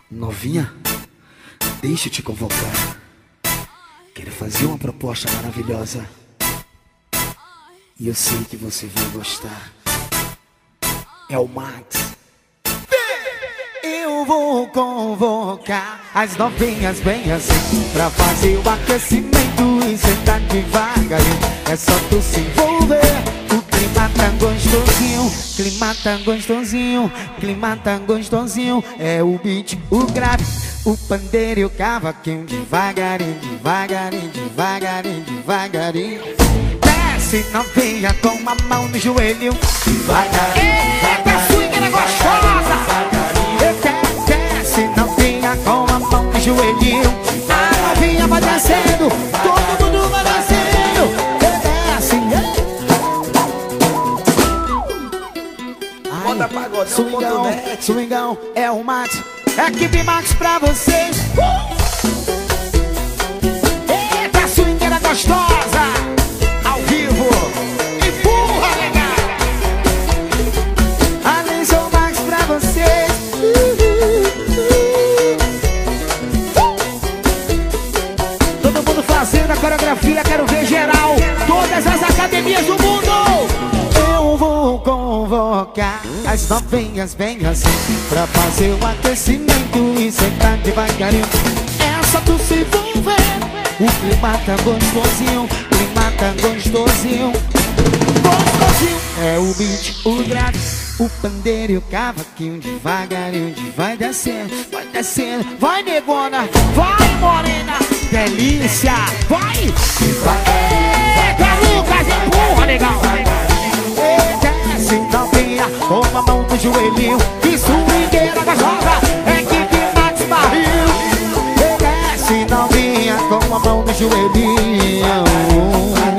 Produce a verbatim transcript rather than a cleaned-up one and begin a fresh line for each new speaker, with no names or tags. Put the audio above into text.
Novinha, deixa eu te convocar. Quero fazer uma proposta maravilhosa e eu sei que você vai gostar. É o Max.
Eu vou convocar as novinhas bem assim pra fazer o aquecimento e sentar devagarinho. É só tu se envolver. O clima tá gostosinho, clima tá gostosinho, clima tá gostosinho. É o beat, o grave, o pandeiro e o cavaquinho. Devagarinho, devagarinho, devagarinho, devagarinho. Desce novinha com a mão no joelho. Devagarinho, eita, swingueira gostosa. Desce novinha com a mão no joelhinho. A novinha vai descendo, todo mundo vai descendo. Desce.
Moda pagodão ponto net.
Swingão é o Max, equipe Max pra vocês. uh! Eita, swingueira gostosa, ao vivo. Empurra, legal. Atenção, Max pra vocês. Todo mundo fazendo a coreografia, quero ver geral. Todas as academias do mundo. Eu vou convocar as novinhas bem assim pra fazer o aquecimento e sentar devagarinho. É só tu se envolver. O clima tá gostosinho, o clima tá gostosinho, gostosinho. É o beat, o grave, o pandeiro e o cavaquinho. Devagarinho, de vai descendo, vai descendo. Vai, negona, vai, morena, delícia. Vai, eita, Lucas, empurra, legal. Desce novinha com a mão no joelhinho. Que swingueira gostosa, equipe Max Barril. Desce novinha com a mão no joelhinho.